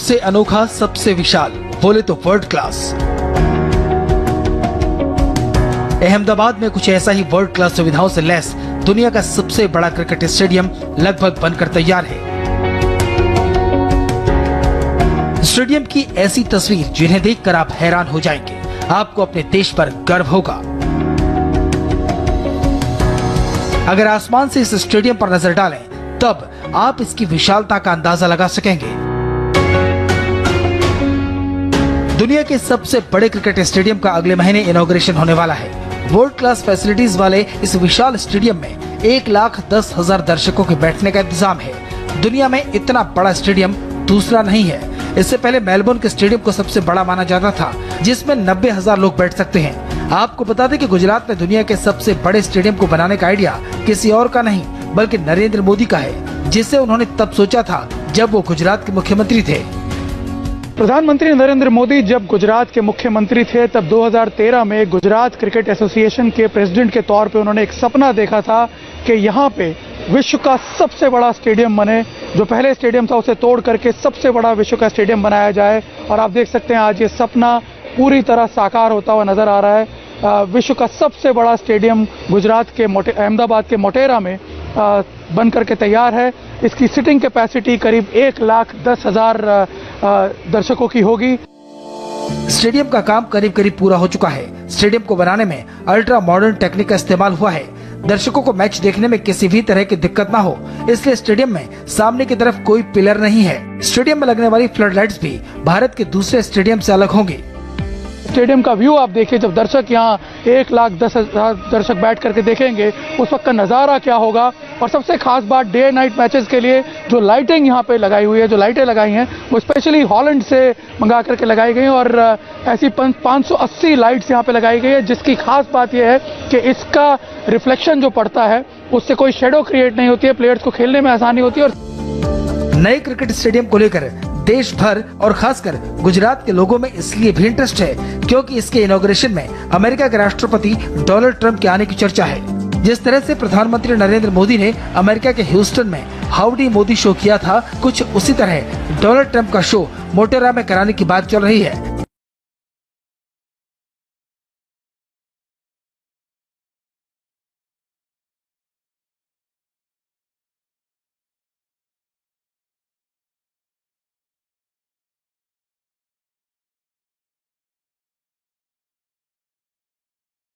सबसे अनोखा, सबसे विशाल, बोले तो वर्ल्ड क्लास। अहमदाबाद में कुछ ऐसा ही वर्ल्ड क्लास सुविधाओं से लैस दुनिया का सबसे बड़ा क्रिकेट स्टेडियम लगभग बनकर तैयार है। स्टेडियम की ऐसी तस्वीर जिन्हें देखकर आप हैरान हो जाएंगे। आपको अपने देश पर गर्व होगा। अगर आसमान से इस स्टेडियम पर नजर डालें, तब आप इसकी विशालता का अंदाजा लगा सकेंगे। दुनिया के सबसे बड़े क्रिकेट स्टेडियम का अगले महीने इनॉग्रेशन होने वाला है। वर्ल्ड क्लास फैसिलिटीज वाले इस विशाल स्टेडियम में 1,10,000 दर्शकों के बैठने का इंतजाम है। दुनिया में इतना बड़ा स्टेडियम दूसरा नहीं है। इससे पहले मेलबोर्न के स्टेडियम को सबसे बड़ा माना जाता था, जिसमें 90,000 लोग बैठ सकते हैं। आपको बता दें कि गुजरात में दुनिया के सबसे बड़े स्टेडियम को बनाने का आइडिया किसी और का नहीं बल्कि नरेंद्र मोदी का है, जिसे उन्होंने तब सोचा था जब वो गुजरात के मुख्यमंत्री थे। प्रधानमंत्री नरेंद्र मोदी जब गुजरात के मुख्यमंत्री थे, तब 2013 में गुजरात क्रिकेट एसोसिएशन के प्रेसिडेंट के तौर पे उन्होंने एक सपना देखा था कि यहाँ पे विश्व का सबसे बड़ा स्टेडियम बने। जो पहले स्टेडियम था उसे तोड़ करके सबसे बड़ा विश्व का स्टेडियम बनाया जाए। और आप देख सकते हैं आज ये सपना पूरी तरह साकार होता हुआ नजर आ रहा है। विश्व का सबसे बड़ा स्टेडियम गुजरात के अहमदाबाद के मोटेरा में बन करके तैयार है। इसकी सिटिंग कैपेसिटी करीब 1,10,000 दर्शकों की होगी। स्टेडियम का काम करीब पूरा हो चुका है। स्टेडियम को बनाने में अल्ट्रा मॉडर्न टेक्निक का इस्तेमाल हुआ है। दर्शकों को मैच देखने में किसी भी तरह की दिक्कत ना हो, इसलिए स्टेडियम में सामने की तरफ कोई पिलर नहीं है। स्टेडियम में लगने वाली फ्लड लाइट्स भी भारत के दूसरे स्टेडियम से अलग होंगी। स्टेडियम का व्यू आप देखिए, जब दर्शक यहाँ 1,10,000 दर्शक बैठ करके देखेंगे उस वक्त का नज़ारा क्या होगा। और सबसे खास बात, डे नाइट मैचेस के लिए जो लाइटिंग यहाँ पे लगाई हुई है, जो लाइटें लगाई हैं वो स्पेशली हॉलैंड से मंगा करके लगाई गई हैं। और ऐसी 580 लाइट्स यहाँ पे लगाई गई है, जिसकी खास बात यह है कि इसका रिफ्लेक्शन जो पड़ता है उससे कोई शेडो क्रिएट नहीं होती है, प्लेयर्स को खेलने में आसानी होती है। और नए क्रिकेट स्टेडियम को लेकर देश भर और खासकर गुजरात के लोगों में इसलिए भी इंटरेस्ट है क्योंकि इसके इनॉग्रेशन में अमेरिका के राष्ट्रपति डोनाल्ड ट्रंप के आने की चर्चा है। जिस तरह से प्रधानमंत्री नरेंद्र मोदी ने अमेरिका के ह्यूस्टन में हाउडी मोदी शो किया था, कुछ उसी तरह डोनाल्ड ट्रंप का शो मोटेरा में कराने की बात चल रही है।